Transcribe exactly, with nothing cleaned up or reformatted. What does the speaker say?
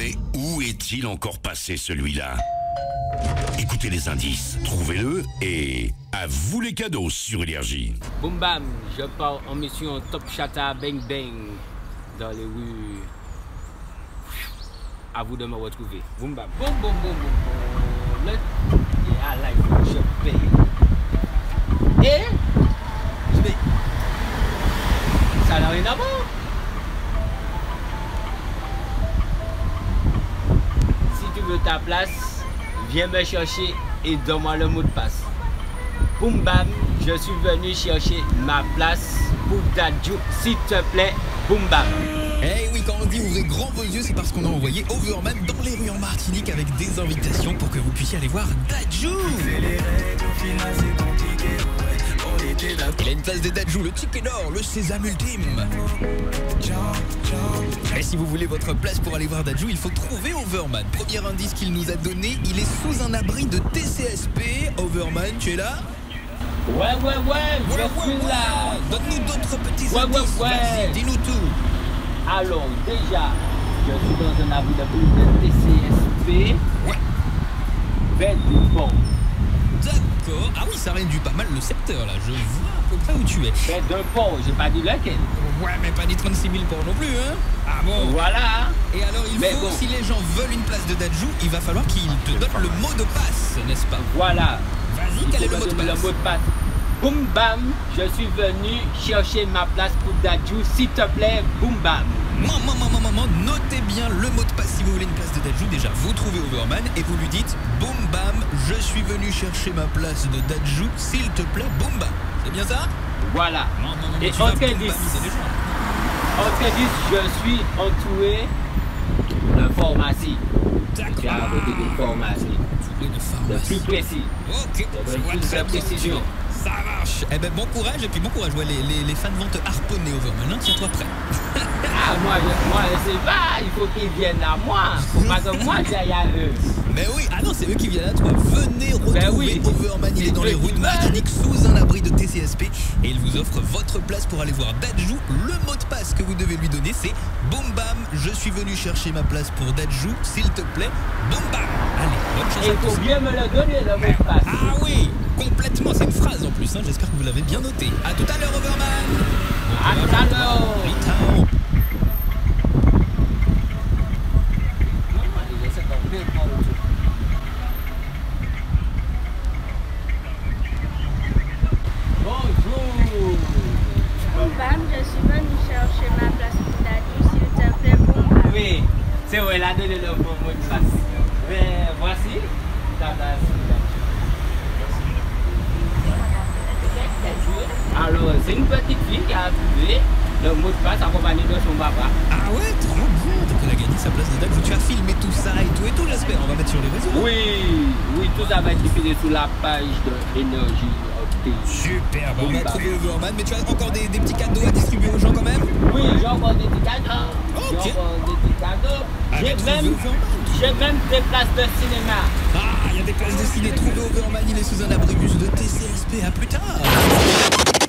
Mais où est-il encore passé celui-là? Écoutez les indices, trouvez-le et à vous les cadeaux sur Énergie. Boum bam, je pars en mission Top Chata Bang Bang dans les rues. À vous de me retrouver. Boum bam, boum boum boum boum. Le... Et à live, je paye. Et je paye. Ça n'a rien à voir. Si tu veux ta place, viens me chercher et donne-moi le mot de passe. Boum bam, je suis venu chercher ma place pour Dadju, s'il te plaît. Boum bam. Eh hey oui, quand on dit ouvrez grand vos yeux, c'est parce qu'on a envoyé Overman dans les rues en Martinique avec des invitations pour que vous puissiez aller voir Dadju. Il a une place de Dadju, le ticket d'or, le sésame ultime. Et si vous voulez votre place pour aller voir Dadju, il faut trouver Overman. Premier indice qu'il nous a donné, il est sous un abri de T C S P. Overman, tu es là? Ouais, ouais, ouais, je ouais, suis ouais, là. Donne-nous d'autres petits ouais, indices. Ouais, ouais. Dis-nous tout. Alors, déjà, je suis dans un abri de T C S P. Ouais. Vers du pont. D'accord. Ah oui, ça réduit pas mal le secteur, là. Je vois à peu près où tu es. Vers d'un pont, j'ai pas dit lequel. Ouais, mais pas des trente-six mille ports non plus, hein. Ah bon? Voilà. Et alors, il mais faut, bon. si les gens veulent une place de Dadju, il va falloir qu'ils te donnent le mot de passe, n'est-ce pas? Voilà. Vas-y, quel est le mot de passe? Le mot de passe. Boum bam, je suis venu chercher ma place pour Dadju, s'il te plaît, boum bam. Maman, maman, maman, notez bien le mot de passe si vous voulez une place de Dadju. Déjà, vous trouvez Overman et vous lui dites boum bam, je suis venu chercher ma place de Dadju, s'il te plaît, boum bam. C'est bien ça? Voilà. Non, non, non, et tu on vas te boum dit, bamiser les gens. on te dit, je suis entouré de pharmacie. D'accord. J'ai arrêté d'une pharmacie. Entouré de De pharmacie. plus précis. Ok, De je vois plus très de bien. précision. Ça marche. Eh ben bon courage et puis bon courage. Ouais, les, les, les fans vont te harponner Overman. Hein, tiens-toi prêt. Ah, moi, je, moi, je sais pas, il faut qu'ils viennent à moi. Faut pas que moi j'aille à eux. Mais oui, ah non, c'est eux qui viennent à toi. Venez retrouver Ben oui. Overman. Il est dans les rues de Martinique sous un abri de T C S P et il vous offre votre place pour aller voir Dadju. Le mot de passe que vous devez lui donner, c'est boum bam. Je suis venu chercher ma place pour Dadju, s'il te plaît. Boum bam. Allez, bonne chance Et à il faut tous. bien me le donner, le mot de passe. Ah oui, complètement. C'est une phrase en plus. Hein. J'espère que vous l'avez bien noté. À tout à l'heure, Overman. À tout à l'heure. Ciao. Bonjour. Boum bam, je suis venu chercher ma place pour Dadju, s'il te plaît, boum bam. Oui, c'est vrai, elle a donné le bon mot de passe. Mais voici ta place. Alors, c'est une petite fille qui a trouvé le mot de passe accompagné de son papa. Ah ouais, trop bien. Donc elle a gagné sa place de Dadju. Tu as filmé tout ça et tout et tout, j'espère. On va mettre sur les réseaux. Oui, oui, tout ça va être diffusé sur la page de Énergie. Super, bon, on a trouvé Overman, mais tu as encore des, des petits cadeaux à distribuer aux gens quand même? Oui, j'ai encore des petits cadeaux. Ok. J'ai encore des petits cadeaux. J'ai Avec même, Overman. j'ai même des places de cinéma. Ah, il y a des places de ciné. Trouver Overman, il est sous un abribus de T C S P. À plus tard.